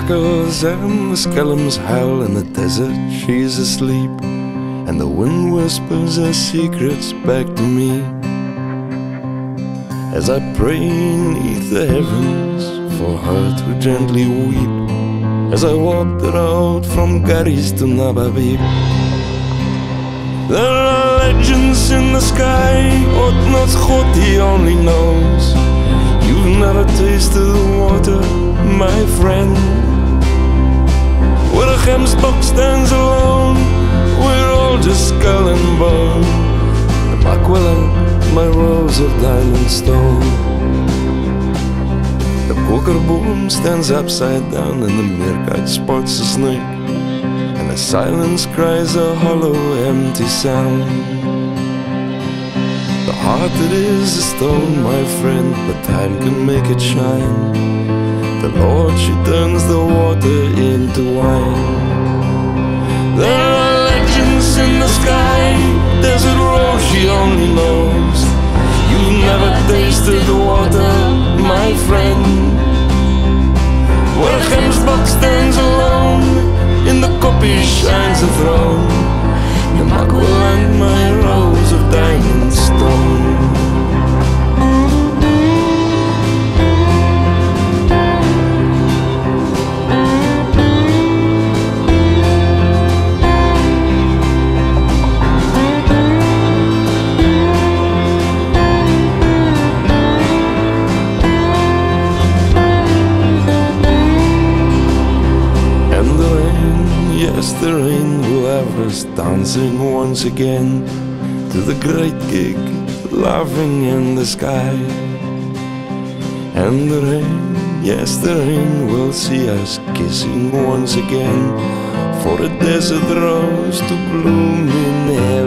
jackals and the skellums howl in the desert, she's asleep, and the wind whispers her secrets back to me. As I pray neath the heavens for her to gently weep, as I walk the road from Garis to Nababib. There are legends in the sky, Otno's God, he only knows. You've never tasted the water, my friend. Where a gemstok stands alone, we're all just skull and bone. The Makwela, my rose of diamond stone. The kokerboom stands upside down, and the meerkat spots a snake, and the silence cries a hollow, empty sound. The heart it is a stone, my friend, but time can make it shine. The Lord, she turns the water into wine. There are legends in the sky, desert rose she only knows. You've never tasted the water, my friend. Where a gemsbok stands alone, in the kopje shines a throne. The Makwela and my rose of diamond stone. Yes, the rain will have us dancing once again to the great gig, laughing in the sky. And the rain, yes, the rain will see us kissing once again, for a desert rose to bloom in heaven.